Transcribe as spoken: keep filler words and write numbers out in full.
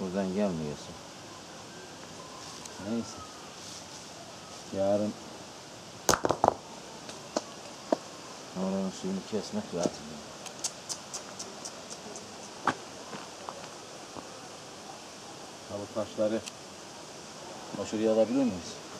buradan gelmiyorsun. Neyse. Yarın oranın suyunu kesmek lazım. Ha, bu taşları şuraya alabilir miyiz?